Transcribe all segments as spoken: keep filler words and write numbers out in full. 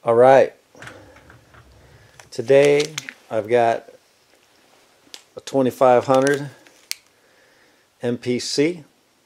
All right, today I've got a twenty-five hundred M P C,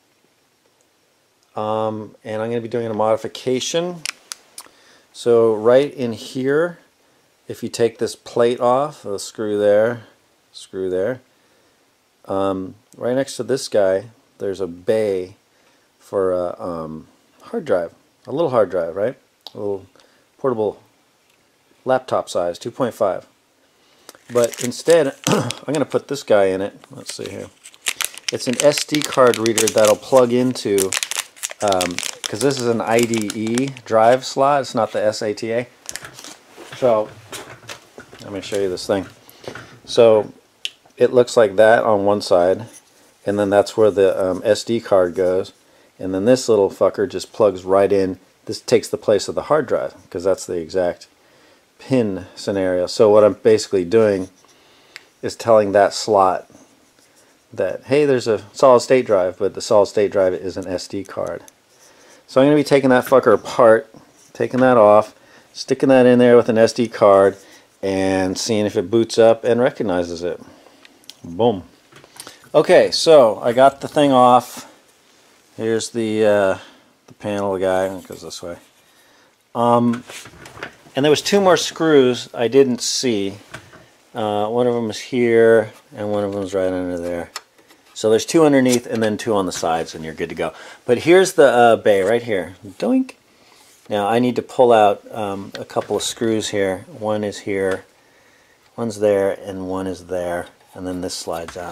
um, and I'm going to be doing a modification. So right in here, if you take this plate off, a screw there, screw there, um, right next to this guy, there's a bay for a um, hard drive, a little hard drive, right? A little portable laptop size, two point five. But instead, I'm going to put this guy in it. Let's see here. It's an S D card reader that'll plug into, um, because this is an I D E drive slot. It's not the S A T A. So, let me show you this thing. So, it looks like that on one side, and then that's where the um, S D card goes. And then this little fucker just plugs right in. This takes the place of the hard drive, because that's the exact pin scenario. So what I'm basically doing is telling that slot that, hey, there's a solid state drive, but the solid state drive is an S D card. So I'm going to be taking that fucker apart, taking that off, sticking that in there with an S D card, and seeing if it boots up and recognizes it. Boom. Okay, so I got the thing off. Here's the uh, the panel guy. It goes this way. Um, and there was two more screws I didn't see. Uh, one of them is here, and one of them is right under there. So there's two underneath, and then two on the sides, and you're good to go. But here's the uh, bay right here. Doink. Now I need to pull out um, a couple of screws here. One is here, one's there, and one is there, and then this slides out.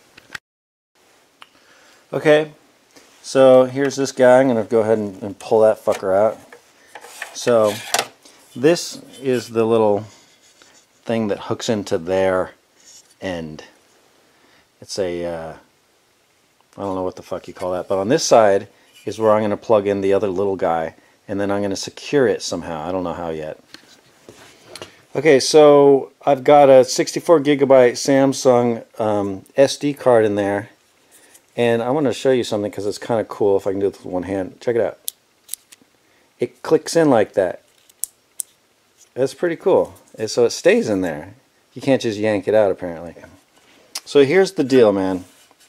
Okay. So here's this guy. I'm going to go ahead and, and pull that fucker out. So this is the little thing that hooks into their end. It's a, uh, I don't know what the fuck you call that, but on this side is where I'm going to plug in the other little guy, and then I'm going to secure it somehow. I don't know how yet. Okay, so I've got a sixty-four gigabyte Samsung um, S D card in there. And I want to show you something because it's kind of cool if I can do it with one hand. Check it out. It clicks in like that. That's pretty cool. And so it stays in there. You can't just yank it out apparently. So here's the deal, man.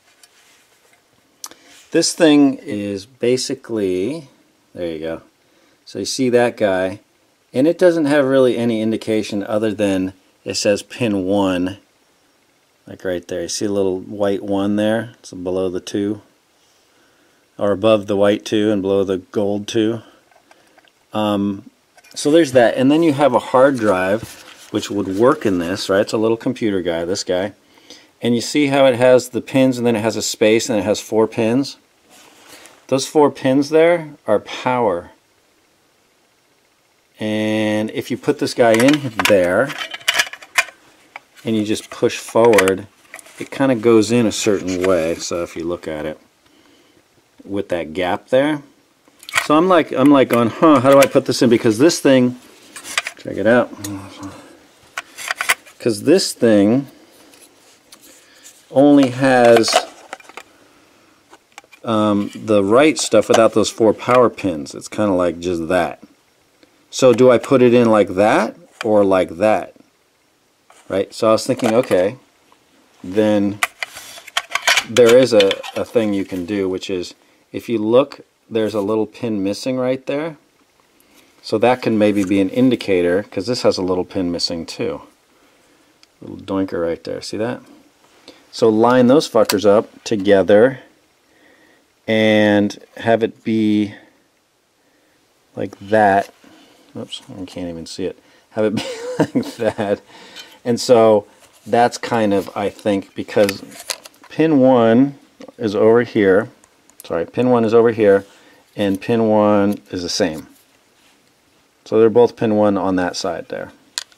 This thing is basically, there you go. So you see that guy, and it doesn't have really any indication other than it says pin one. Like right there, you see a little white one there? It's below the two, or above the white two and below the gold two. Um, so there's that, and then you have a hard drive which would work in this, right? It's a little computer guy, this guy. And you see how it has the pins, and then it has a space, and it has four pins? Those four pins there are power. And if you put this guy in there, and you just push forward, it kind of goes in a certain way. So if you look at it with that gap there, so I'm like I'm like going, huh, how do I put this in? Because this thing, check it out, because this thing only has um, the right stuff without those four power pins. It's kind of like just that. So do I put it in like that or like that? Right, so I was thinking, okay, then there is a, a thing you can do, which is if you look, there's a little pin missing right there. So that can maybe be an indicator, because this has a little pin missing too. Little doinker right there, see that? So line those fuckers up together and have it be like that. Oops, I can't even see it. Have it be like that. And so that's kind of, I think, because pin one is over here, sorry, pin one is over here, and pin one is the same. So they're both pin one on that side there.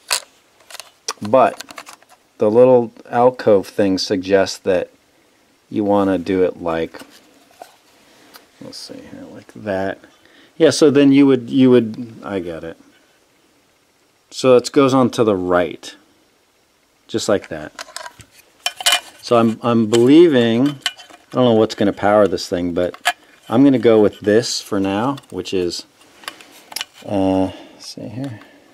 But the little alcove thing suggests that you want to do it like, let's see here, like that. Yeah, so then you would, you would, I get it. So it goes on to the right. Just like that. So I'm I'm believing, I don't know what's going to power this thing, but I'm going to go with this for now, which is, uh, let's see here.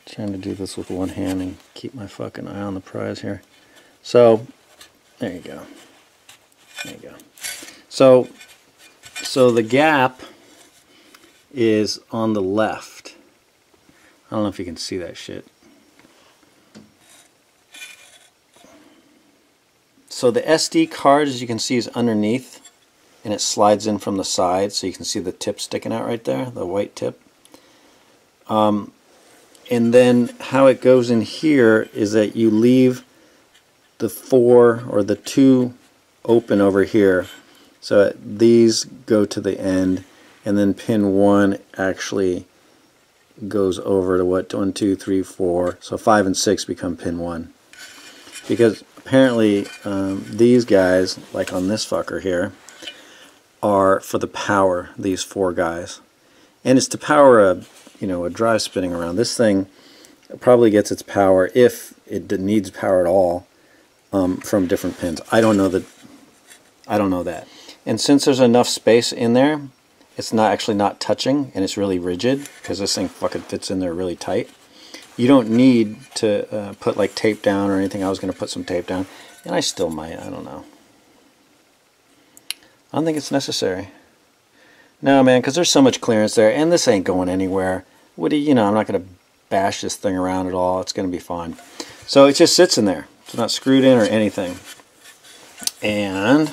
Trying to do this with one hand and keep my fucking eye on the prize here. So, there you go. There you go. So, so the gap is on the left. I don't know if you can see that shit. So the S D card, as you can see, is underneath, and it slides in from the side, so you can see the tip sticking out right there, the white tip. Um, and then how it goes in here is that you leave the four or the two open over here, so these go to the end, and then pin one actually goes over to what, one, two, three, four, so five and six become pin one. Because apparently um, these guys, like on this fucker here, are for the power, these four guys. And it's to power a, you know, a drive spinning around. This thing probably gets its power, if it needs power at all, um, from different pins. I don't know that. I don't know that. And since there's enough space in there, it's not actually not touching, and it's really rigid because this thing fucking fits in there really tight. You don't need to uh, put like tape down or anything. I was going to put some tape down, and I still might. I don't know. I don't think it's necessary. No, man, because there's so much clearance there, and this ain't going anywhere. What do you, you know? I'm not going to bash this thing around at all. It's going to be fine. So it just sits in there. It's not screwed in or anything. And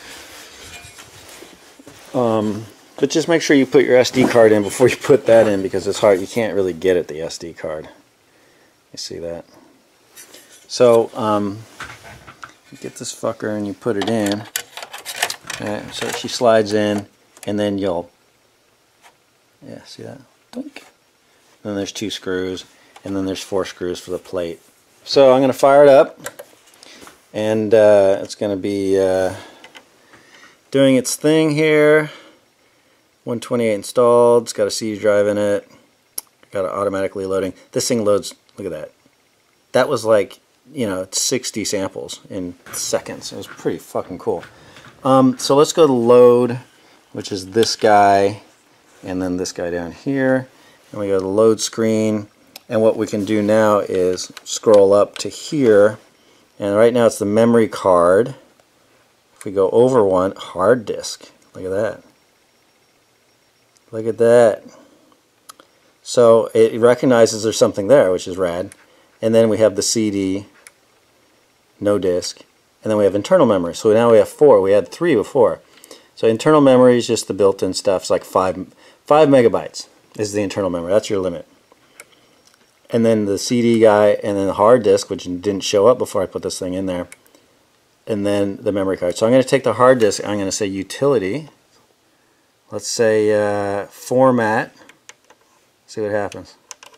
um, but just make sure you put your S D card in before you put that in, because it's hard. You can't really get at the S D card. You see that? So um, you get this fucker and you put it in. Right, so she slides in, and then you'll, yeah, see that? Dunk. Then there's two screws, and then there's four screws for the plate. So I'm going to fire it up, and uh, it's going to be uh, doing its thing here. one twenty-eight installed. It's got a C D drive in it. Got it automatically loading. This thing loads. Look at that. That was like, you know, sixty samples in seconds. It was pretty fucking cool. Um, so let's go to load, which is this guy, and then this guy down here. And we go to the load screen. And what we can do now is scroll up to here. And right now it's the memory card. If we go over one, hard disk. Look at that. Look at that. So it recognizes there's something there, which is rad. And then we have the C D, no disk. And then we have internal memory. So now we have four. We had three before. So internal memory is just the built-in stuff. It's like five, five megabytes is the internal memory. That's your limit. And then the C D guy, and then the hard disk, which didn't show up before I put this thing in there. And then the memory card. So I'm going to take the hard disk. I'm going to say utility. Let's say uh, format. See what happens.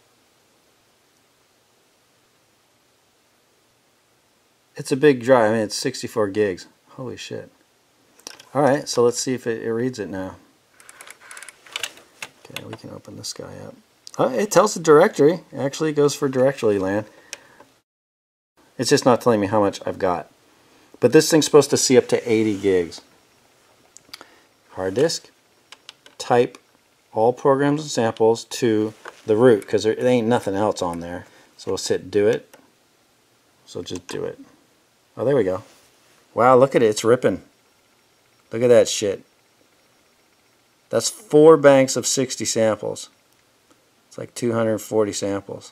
It's a big drive. I mean, it's sixty-four gigs. Holy shit. Alright, so let's see if it, it reads it now. Okay, we can open this guy up. Oh, it tells the directory. It actually goes for directory land. It's just not telling me how much I've got. But this thing's supposed to see up to eighty gigs. Hard disk. Type all programs and samples to the root, because there ain't nothing else on there. So we'll hit do it. So just do it. Oh, there we go. Wow, look at it. It's ripping. Look at that shit. That's four banks of sixty samples. It's like two hundred forty samples.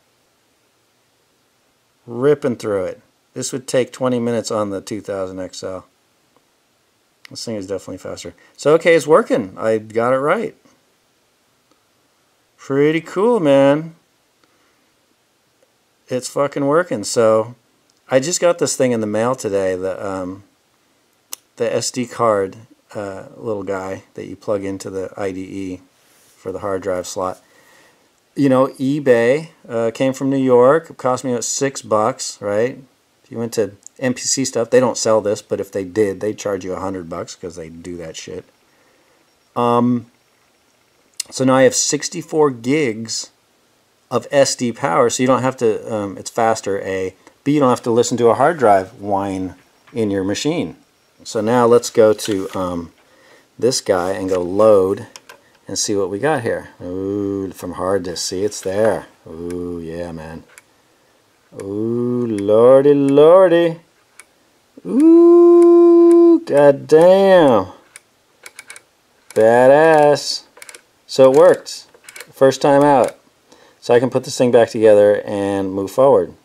Ripping through it. This would take twenty minutes on the two thousand X L. This thing is definitely faster. So, okay, it's working. I got it right. Pretty cool, man. It's fucking working. So, I just got this thing in the mail today. The um, the S D card uh, little guy that you plug into the I D E for the hard drive slot. You know, eBay uh, came from New York. It cost me about six bucks, right? If you went to M P C stuff, they don't sell this, but if they did, they'd charge you a hundred bucks because they do that shit. Um, so now I have sixty-four gigs of S D power, so you don't have to. Um, it's faster. A B, you don't have to listen to a hard drive whine in your machine. So now let's go to um, this guy and go load, and see what we got here. Ooh, from hard to see, it's there. Ooh, yeah, man. Ooh, lordy, lordy. Ooh, goddamn. Badass. So it worked. First time out. So I can put this thing back together and move forward.